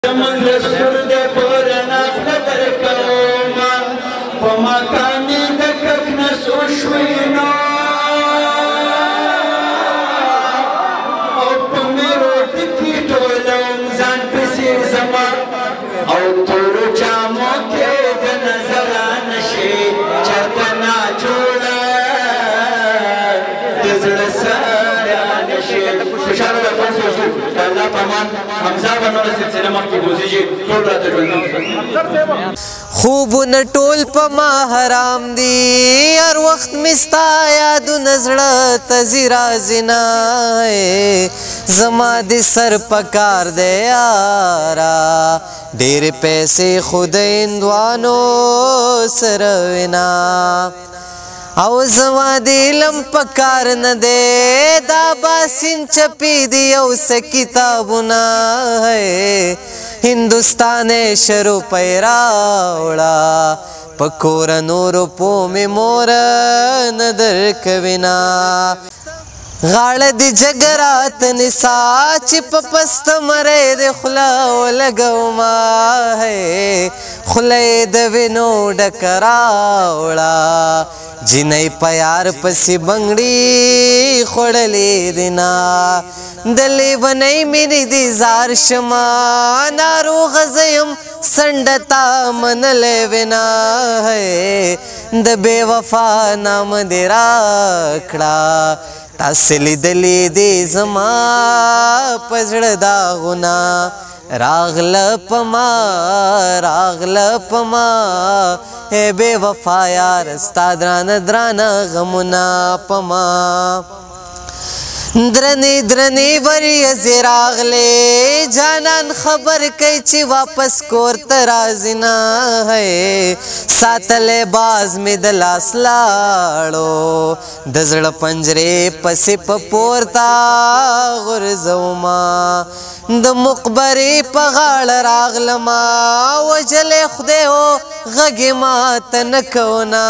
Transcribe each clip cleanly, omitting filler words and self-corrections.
زمن دستور د پرنا خبر کوما په مکانې د کک نس وشوینو او په میرو ټکی ټولم ځان پسې زما او تور جامو کې د نظر نشي چرته نا جوړه د زړه سره نشي خوشاله د فنسو شو الله پامان حمزه بنور سلسله مخکې بوزیږي ټول راته ژوندون خوبونه ټول په ما حرام دي هر وخت مې ستا یادونه زړه ته ځي راځي نه زما د سر په کار دی یاره ډېرې پیسې خو د هندوانو سره وینا او زما د علم په کار نه دی دا باسین چپی دی یو څه کتابونه هندوستان شروع پی راوړه په کور نورو پو مې مور نه درکوینه غاړه د جګرات نسا چې په پست مری د خوله ولګوما خوله یې د وینو ډکه راوړه جنۍ په یار پسې بنګړي خوړلې دینا د لیونۍ مینې دې زار شمه ناروغه زه یم څنډه تا منلی وینا د بې وفا نام دې راکړه تاسې لیدلې دې زما په زړه داغونه راغله پما اے بے وفا یار ستا درانه درانه غمونه پما درنې درنې وریځې راغلې جانان خبر کوي چې واپس کور ته راځي نه ساتلی باز مې د لاس لاړو د زړه پنجرې پسې په پورته غورځوما د مقبرې په غاړه راغلما وجلې خدای او غږې ماته نه کوونه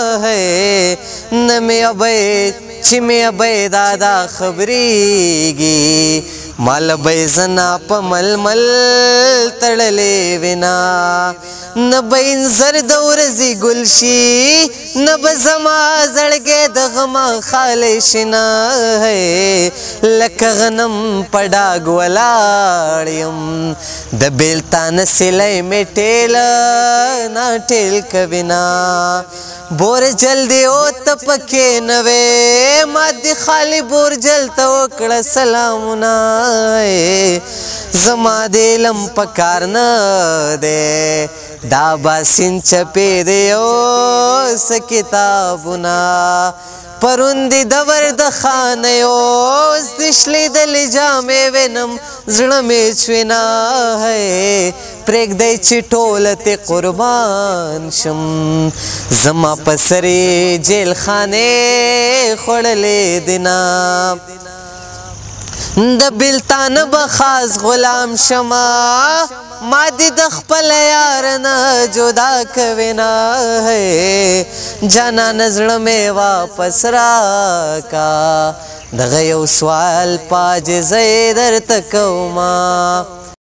نه مې ابۍ چې مې ابۍ دادا خبرېږي مال به زنا په ململ تړلې وینا نه به انځر د ورځې ګل شي نه به زما زړګی د غمه خالی شي نه لکه غنم په ډاګ ولاړ یم د بېلتانه سیلی مې ټېله نا ټېل کوینه بورجل دی او ته پکې نه وې ما دې خالي بورجل ته وکړه سلامونه زما د علم په کار نه دی دا باسین چپې دی اوس کتابونه پرون دې دور د خانې اوس دې شلیدلې جامې وینم زړه مې چوینه پرېږدی چې ټوله تې قربان شم زما په سر یې جیل خانې خوړلې دینه د بېلتانه به خاص غلام شمه ما دې د خپل یار نه جدا کوینه جانانه زړه مې واپس راکا دغه یو سوال په عاجزۍ درته کومه